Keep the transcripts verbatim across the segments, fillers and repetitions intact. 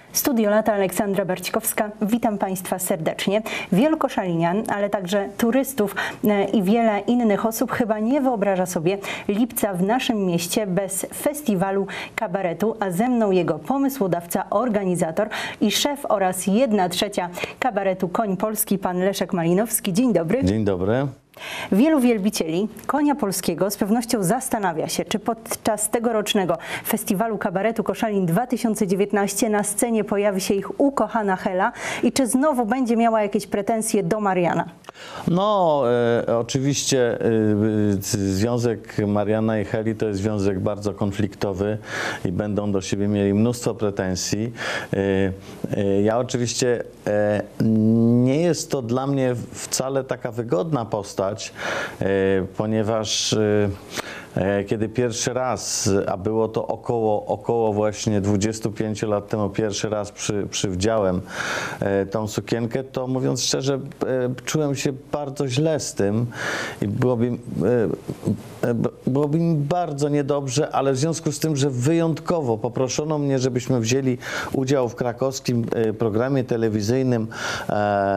Studio Lata, Aleksandra Barćkowska. Witam Państwa serdecznie. Wielu koszalinian, ale także turystów i wiele innych osób chyba nie wyobraża sobie lipca w naszym mieście bez festiwalu kabaretu, a ze mną jego pomysłodawca, organizator i szef oraz jedna trzecia kabaretu Koń Polski, pan Leszek Malinowski. Dzień dobry. Dzień dobry. Wielu wielbicieli konia polskiego z pewnością zastanawia się, czy podczas tegorocznego Festiwalu Kabaretu Koszalin dwa tysiące dziewiętnaście na scenie pojawi się ich ukochana Hela i czy znowu będzie miała jakieś pretensje do Mariana. No, e, oczywiście e, związek Mariana i Heli to jest związek bardzo konfliktowy i będą do siebie mieli mnóstwo pretensji. E, e, ja oczywiście e, nie jest to dla mnie wcale taka wygodna postać, e, ponieważ e, kiedy pierwszy raz, a było to około, około właśnie dwudziestu pięciu lat temu, pierwszy raz przy, przywdziałem e, tą sukienkę, to mówiąc szczerze, e, czułem się bardzo źle z tym i byłoby, e, e, byłoby mi bardzo niedobrze, ale w związku z tym, że wyjątkowo poproszono mnie, żebyśmy wzięli udział w krakowskim e, programie telewizyjnym e,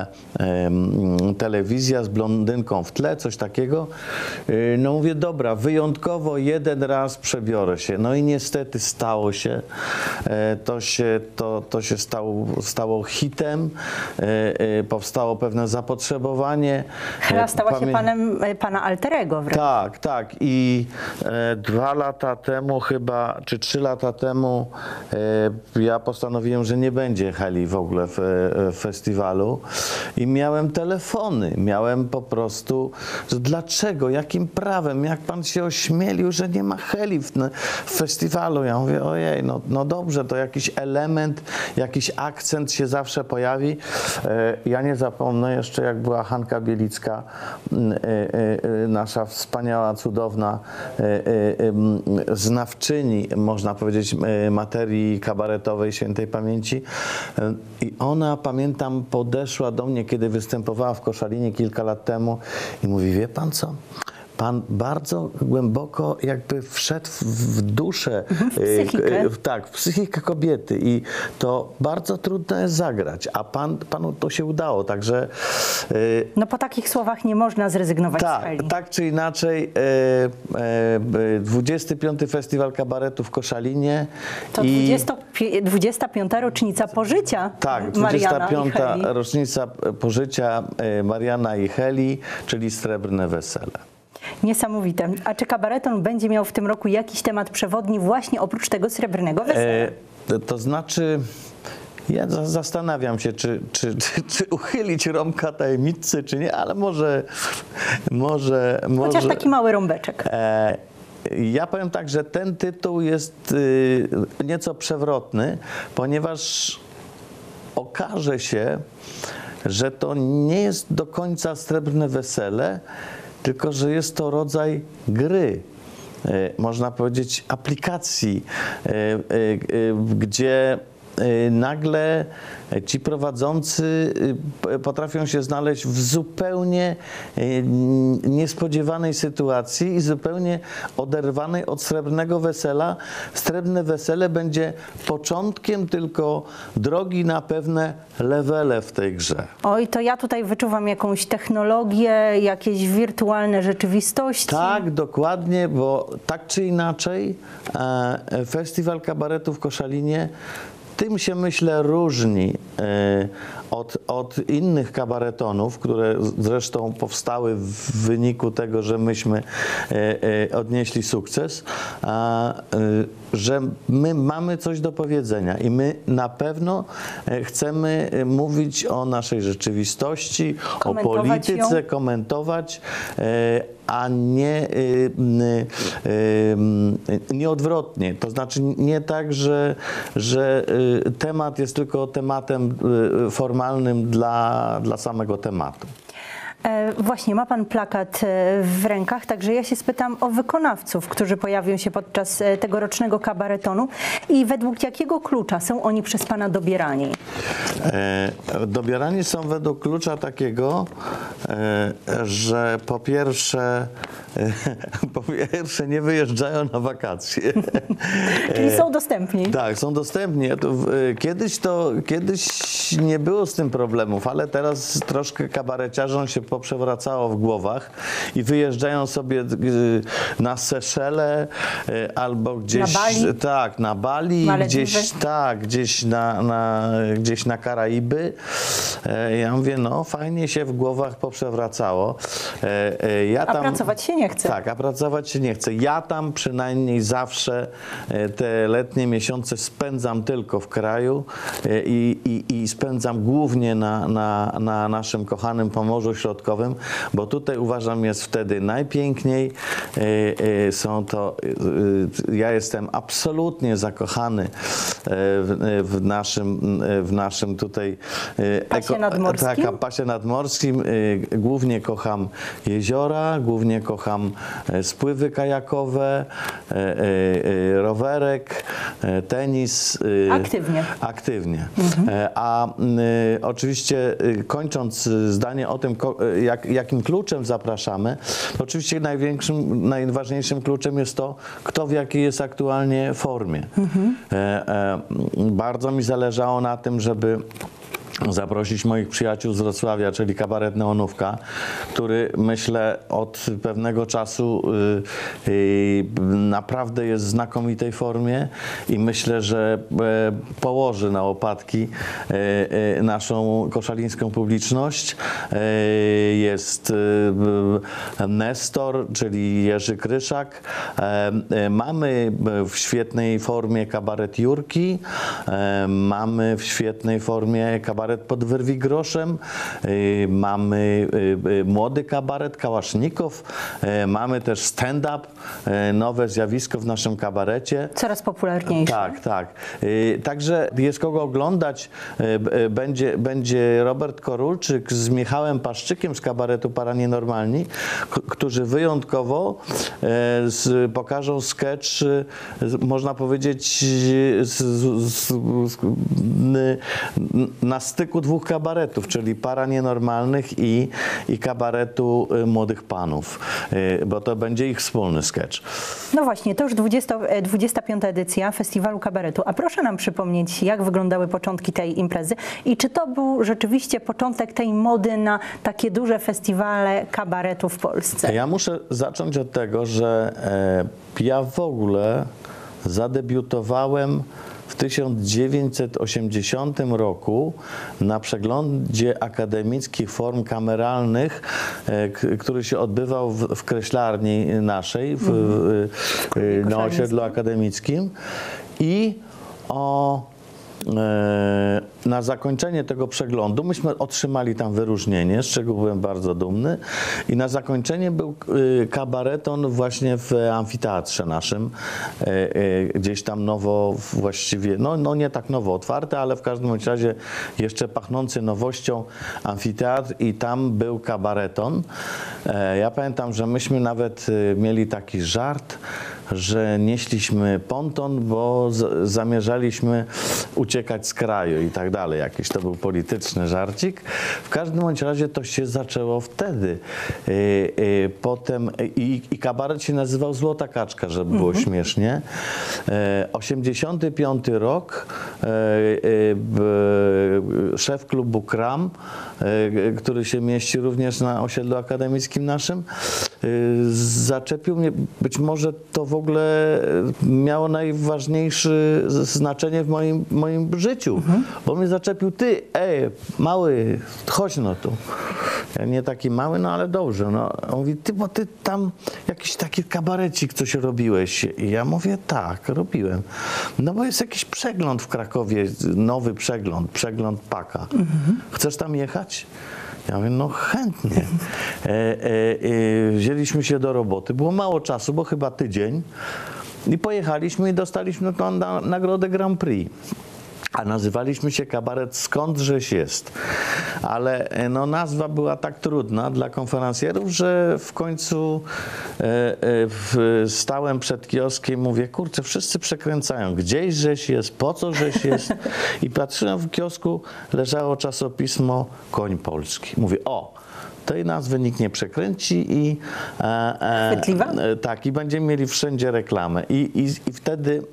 e, telewizja z blondynką w tle, coś takiego, e, no mówię, dobra, wyjątkowo jeden raz przebiorę się. No i niestety stało się. To się, to, to się stało, stało hitem. Powstało pewne zapotrzebowanie. Hela stała Pamię... się panem, pana alterego wręcz. Tak, tak. I e, dwa lata temu chyba, czy trzy lata temu e, ja postanowiłem, że nie będzie Heli w ogóle w, w festiwalu. I miałem telefony. Miałem po prostu, że dlaczego, jakim prawem, jak pan się ośmielił, że nie ma Heli w, w festiwalu. Ja mówię, ojej, no, no dobrze, to jakiś element, jakiś akcent się zawsze pojawi. E, ja nie zapomnę jeszcze, jak była Hanka Bielicka, e, e, nasza wspaniała, cudowna e, e, znawczyni, można powiedzieć, materii kabaretowej świętej pamięci. E, I ona, pamiętam, podeszła do mnie, kiedy występowała w Koszalinie kilka lat temu i mówi, wie pan co? Pan bardzo głęboko jakby wszedł w duszę, w psychikę. tak, w psychikę kobiety i to bardzo trudno jest zagrać, a pan, panu to się udało, także... No po takich słowach nie można zrezygnować tak, z Heli. Tak czy inaczej, dwudziesty piąty Festiwal Kabaretu w Koszalinie. To i dwudziesta piąta rocznica pożycia tak, Mariana dwudziesta piąta i Heli. rocznica pożycia Mariana i Heli, czyli Srebrne Wesele. Niesamowite. A czy kabareton będzie miał w tym roku jakiś temat przewodni właśnie oprócz tego srebrnego wesela? E, to znaczy, ja zastanawiam się, czy, czy, czy, czy uchylić rąbka tajemnicy, czy nie, ale może... może Chociaż może, taki mały rąbeczek. E, ja powiem tak, że ten tytuł jest y, nieco przewrotny, ponieważ okaże się, że to nie jest do końca Srebrne Wesele, tylko że jest to rodzaj gry, można powiedzieć aplikacji, gdzie nagle ci prowadzący potrafią się znaleźć w zupełnie niespodziewanej sytuacji i zupełnie oderwanej od Srebrnego Wesela. Srebrne Wesele będzie początkiem tylko drogi na pewne levele w tej grze. Oj, to ja tutaj wyczuwam jakąś technologię, jakieś wirtualne rzeczywistości. Tak, dokładnie, bo tak czy inaczej e, Festiwal Kabaretu w Koszalinie tym się, myślę, różni e, od, od innych kabaretonów, które zresztą powstały w wyniku tego, że myśmy e, e, odnieśli sukces, a, e, że my mamy coś do powiedzenia i my na pewno chcemy mówić o naszej rzeczywistości, o polityce, ją. komentować, a nie, nie odwrotnie. To znaczy nie tak, że, że temat jest tylko tematem formalnym dla, dla samego tematu. E, właśnie, ma pan plakat e, w rękach, także ja się spytam o wykonawców, którzy pojawią się podczas e, tegorocznego kabaretonu i według jakiego klucza są oni przez pana dobierani? E, dobierani są według klucza takiego, e, że po pierwsze, e, po pierwsze nie wyjeżdżają na wakacje. Czyli są dostępni. Tak, są dostępni. To, w- Kiedyś to, kiedyś nie było z tym problemów, ale teraz troszkę kabareciarzom się poprzewracało w głowach i wyjeżdżają sobie y, na Seszele y, albo gdzieś... Na Bali? Tak, na Bali, Malediwy? gdzieś, tak, gdzieś na, na, gdzieś na Karaiby. E, Ja mówię, no fajnie się w głowach poprzewracało. E, e, Ja A tam, pracować się nie chce. Tak, a pracować się nie chce. Ja tam przynajmniej zawsze e, te letnie miesiące spędzam tylko w kraju e, i, i, i spędzam głównie na, na, na naszym kochanym Pomorzu Środkowym, bo tutaj uważam jest wtedy najpiękniej. E, e, Są to, e, ja jestem absolutnie zakochany e, w, w, naszym, w naszym tutaj e, Pasie nadmorskim? Tak, a pasie nadmorskim. E, Głównie kocham jeziora, głównie kocham e, spływy kajakowe, e, e, e, rowerek, e, tenis. e, Aktywnie. Aktywnie. E, A e, oczywiście e, kończąc e, zdanie o tym, ko- e, jak, jakim kluczem zapraszamy, to oczywiście największym, najważniejszym kluczem jest to, kto w jakiej jest aktualnie formie. E, e, Bardzo mi zależało na tym, żeby zaprosić moich przyjaciół z Wrocławia, czyli kabaret Neonówka, który myślę od pewnego czasu y, y, naprawdę jest w znakomitej formie i myślę, że e, położy na łopatki e, e, naszą koszalińską publiczność. E, Jest e, Nestor, czyli Jerzy Kryszak. E, e, Mamy w świetnej formie kabaret Jurki. E, Mamy w świetnej formie kabaret pod Wyrwigroszem, y, mamy y, y, młody kabaret Kałasznikow, y, mamy też stand-up, y, nowe zjawisko w naszym kabarecie. Coraz popularniejsze. Tak, tak. Y, Także jest kogo oglądać. Y, b- y, Będzie, będzie Robert Korulczyk z Michałem Paszczykiem z kabaretu Paranienormalni, k- którzy wyjątkowo y, z, pokażą sketch, y, z- można powiedzieć, y, z, z, z, z, n- na styku dwóch kabaretów, czyli Paranienormalnych i, i kabaretu y, Młodych Panów, y, bo to będzie ich wspólny sketch. No właśnie, to już dwudziesta, e, dwudziesta piąta edycja Festiwalu Kabaretu. A proszę nam przypomnieć, jak wyglądały początki tej imprezy i czy to był rzeczywiście początek tej mody na takie duże festiwale kabaretu w Polsce? Ja muszę zacząć od tego, że e, ja w ogóle zadebiutowałem w tysiąc dziewięćset osiemdziesiątym roku na przeglądzie akademickich form kameralnych, e, k- który się odbywał w, w kreślarni naszej, w, w, e, na osiedlu akademickim. I o E, na zakończenie tego przeglądu myśmy otrzymali tam wyróżnienie, z czego byłem bardzo dumny, i na zakończenie był e, kabareton właśnie w amfiteatrze naszym, e, e, gdzieś tam nowo właściwie, no, no nie tak nowo otwarte, ale w każdym bądź razie jeszcze pachnący nowością amfiteatr i tam był kabareton. E, Ja pamiętam, że myśmy nawet e, mieli taki żart, że nieśliśmy ponton, bo z, zamierzaliśmy uciekać z kraju i tak dalej. Jakiś to był polityczny żarcik. W każdym bądź razie to się zaczęło wtedy. Yy, yy, potem i, i kabaret się nazywał Złota Kaczka, żeby było śmiesznie. Yy, osiemdziesiąty piąty rok, yy, yy, b- szef klubu Kram, yy, który się mieści również na osiedlu akademickim naszym, yy, zaczepił mnie, być może to w ogóle miało najważniejsze znaczenie w moim, moim życiu, mhm. bo mnie zaczepił: ty, ej, mały, chodź no tu. Ja nie taki mały, no ale dobrze. No. On mówi: ty, bo ty tam jakiś taki kabarecik coś robiłeś. I ja mówię: tak, robiłem. No bo jest jakiś przegląd w Krakowie, nowy przegląd, przegląd Paka. Mhm. Chcesz tam jechać? Ja mówię: no chętnie. E, e, e, wzięliśmy się do roboty. Było mało czasu, bo chyba tydzień. I pojechaliśmy i dostaliśmy tą na, nagrodę Grand Prix. A nazywaliśmy się Kabaret Skądżeś jest. Ale no, nazwa była tak trudna dla konferencjerów, że w końcu e, e, w, stałem przed kioskiem i mówię, kurczę, wszyscy przekręcają. Gdzieś żeś jest, po co żeś jest? I patrzyłem, w kiosku leżało czasopismo Koń Polski. Mówię, o, tej nazwy nikt nie przekręci i, e, e, e, tak, i będziemy mieli wszędzie reklamę. I, i, i wtedy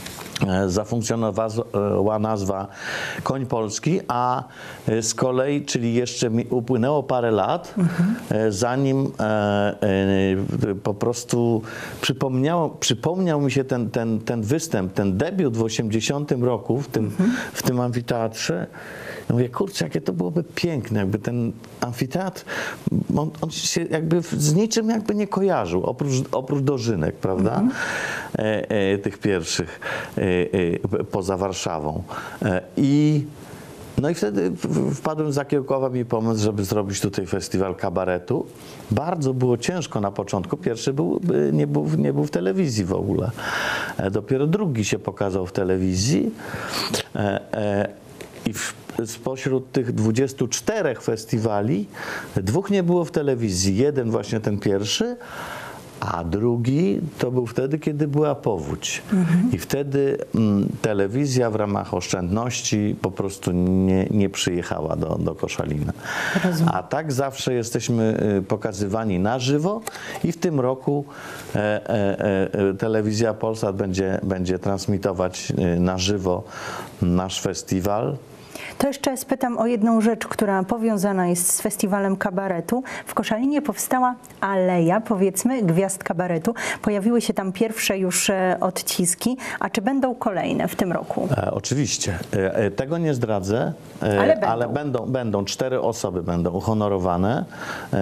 zafunkcjonowała nazwa Koń Polski, a z kolei, czyli jeszcze mi upłynęło parę lat, mhm. zanim e, e, po prostu przypomniało, przypomniał mi się ten, ten, ten występ, ten debiut w osiemdziesiątym roku w tym, mhm. w tym amfiteatrze. Ja mówię, kurczę, jakie to byłoby piękne, jakby ten amfiteatr, on, on się jakby z niczym jakby nie kojarzył, oprócz, oprócz dożynek, prawda, mm-hmm. e, e, tych pierwszych e, e, poza Warszawą. E, i No i wtedy wpadłem, zakiełkował mi pomysł, żeby zrobić tutaj festiwal kabaretu. Bardzo było ciężko na początku. Pierwszy był, nie, był, nie był w telewizji w ogóle. E, dopiero drugi się pokazał w telewizji. E, e, I w, spośród tych dwudziestu czterech festiwali dwóch nie było w telewizji. Jeden właśnie ten pierwszy, a drugi to był wtedy, kiedy była powódź. Mhm. I wtedy m, telewizja w ramach oszczędności po prostu nie, nie przyjechała do, do Koszalina. Rozumiem. A tak zawsze jesteśmy y, pokazywani na żywo i w tym roku e, e, e, Telewizja Polsat będzie, będzie transmitować y, na żywo nasz festiwal. To jeszcze spytam o jedną rzecz, która powiązana jest z festiwalem kabaretu. W Koszalinie powstała aleja, powiedzmy, gwiazd kabaretu. Pojawiły się tam pierwsze już odciski. A czy będą kolejne w tym roku? E, oczywiście. E, tego nie zdradzę, e, ale, będą. ale będą, będą. Cztery osoby będą uhonorowane e,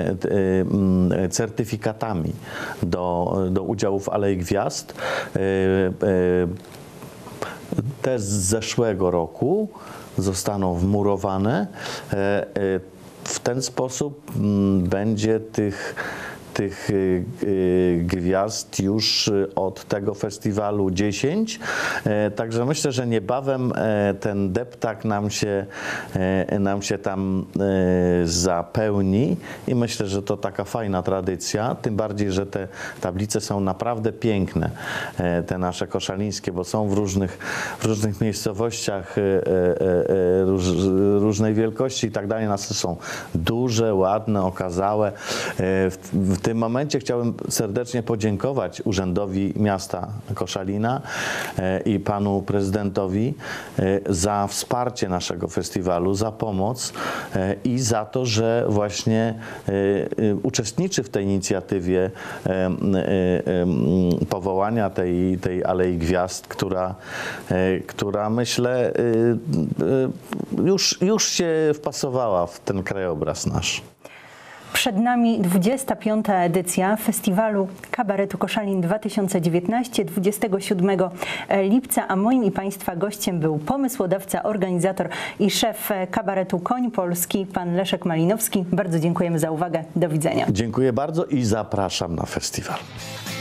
e, certyfikatami do, do udziału w Alei Gwiazd. E, e, te z zeszłego roku zostaną wmurowane. W ten sposób będzie tych, tych gwiazd już od tego festiwalu dziesięć. Także myślę, że niebawem ten deptak nam się, nam się tam zapełni i myślę, że to taka fajna tradycja, tym bardziej, że te tablice są naprawdę piękne, te nasze koszalińskie, bo są w różnych, w różnych miejscowościach róż, różnej wielkości i tak dalej. Nasze są duże, ładne, okazałe. W, w tym momencie chciałbym serdecznie podziękować Urzędowi Miasta Koszalina i panu prezydentowi za wsparcie naszego festiwalu, za pomoc i za to, że właśnie uczestniczy w tej inicjatywie powołania tej, tej Alei Gwiazd, która, która myślę już, już się wpasowała w ten krajobraz nasz. Przed nami dwudziesta piąta edycja Festiwalu Kabaretu Koszalin dwa tysiące dziewiętnaście, dwudziestego siódmego lipca, a moim i Państwa gościem był pomysłodawca, organizator i szef kabaretu Koń Polski, pan Leszek Malinowski. Bardzo dziękujemy za uwagę. Do widzenia. Dziękuję bardzo i zapraszam na festiwal.